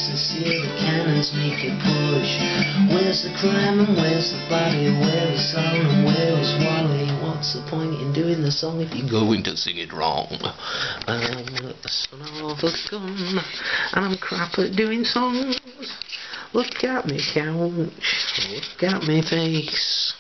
this year the cannons make it push. Where's the crime and where's the body? Where is Sol and where is Wally? What's the point in doing the song if you're going to sing it wrong? I'm the son of a gun and I'm crap at doing songs. Look at me couch, look at me face.